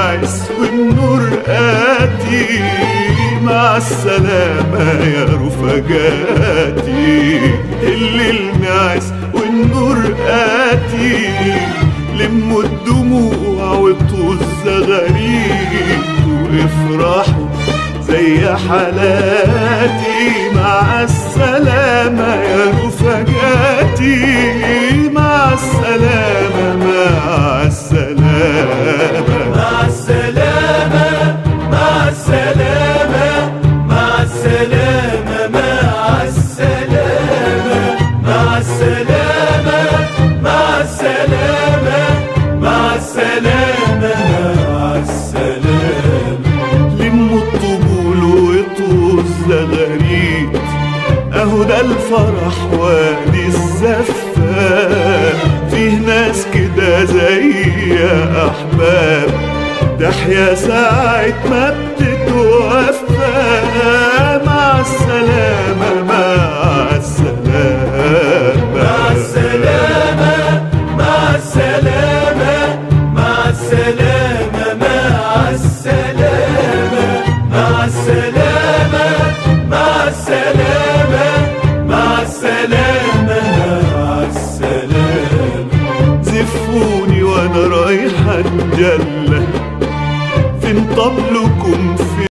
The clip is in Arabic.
المعز والنور آتي، مع السلامة يا رفقاتي. اللي المعز والنور آتي، لموا الدموع وطوا الزغاريد وافرحوا زي حالاتي. مع السلامة يا رفقاتي، مع السلامة مع السلامة مع السلامة مع السلامة مع السلامة مع السلامة مع السلامة مع السلامة مع السلامة مع السلامة. لموا الطبول وطوا الزغاريد، اهو ده الفرح وادي الزفة. فيه ناس كده زي احباب، تحيا ساعة ما بتتوفى. مع السلامة مع السلامة مع السلامة مع السلامة مع السلامة مع السلامة مع السلامة مع السلامة مع السلامة مع السلامة. زفوني وانا رايح اتجلى، فين طبلكم؟